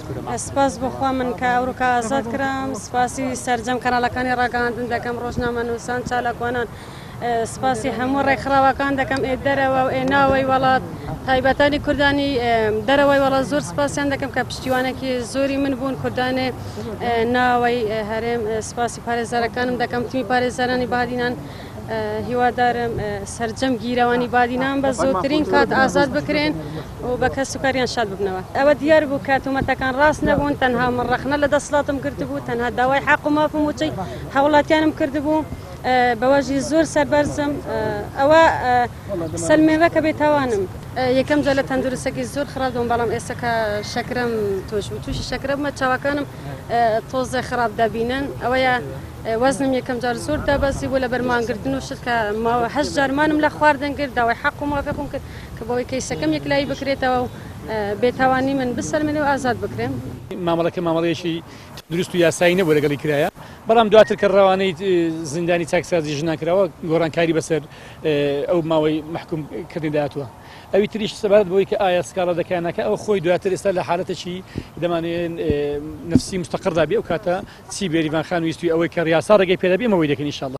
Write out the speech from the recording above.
سپاس بخوا من کە ئەوروکا ئازاد کرام سپاسی سەرجەم کەناڵەکانی ڕاگەاندن دەکەم ڕۆژنامەنووسان چالاکوانان سپاسی هەموو ڕێکخراوەکان دەکەم دەرەوە و ناوەی وڵات تایبەتانی کوردانی دەرەوەی وڵات زۆر سپاسیان دەکەم کە پشتیوانێکی زۆری من بوون کوردانێ ناوەی هەرێم سپاسی پارێزەرەکانم دەکەم تیمی پارێزەرانی بادینان هیوادارم سەرجەم گیرەوانی بادینان بە زۆرترین کات ئازاد بکرێن و بە کەس سوکاریان شاد ببنەوە ئەوە دیار بوو کە تومەتەکان ڕاست نەبوون تەنها من ڕەخنە لە دەسڵاتم کردبوو تەنها داوای حەق و مافم وچەی هەوڵاتیانم کردبوو بەوەژی زۆر سەربەرزم ئەوە سەلمێنڕەکە بێتاوانم یەکەم جا لە تەندروستێکی زۆر خراپ دەبووم بەڵام ئێستا کە شەکرەم توش بوو تووشی شەکرە بمە چاوەکانم تۆزە خراپ دەبینن ئەوەیە وەزنم یەکەم جار زۆر دابەزی بوو لە بەرمانگردن و شت کە ماوە 8 جارمانم لە خواردن کرد داوای حەق و مافێکم کرد کە بەوەی کەیسەکەم یەکلایی بکرێتەوە و بێتاوانی من بسەلمێنێ و ئازاد بکرێم مامەڵەکە مامەڵەیەشی دروست و یاسایی نەبوو لەگەڵی کرایە بەڵام دواتر کە ڕەوانەی زیندانی چاکسازی ژناکراوە گۆڕانکاری بەسەر ئەو ماوەی محکوم کردنیداهاتووە ئەوی تریش سەبارەت بۆی کە ئایا سکاڵە دەکەنەکە ئەو خۆی دواتر ئێستا لە حالەتێکی دەمانێن نفسی مستەقڕدا بێ ئەو کاتە چی بێریڤان خان ویستوی ئەوەی کە ڕیاسا ڕێگەی پێدەبێ ئەوەی دەکەن ئینشاڵڵا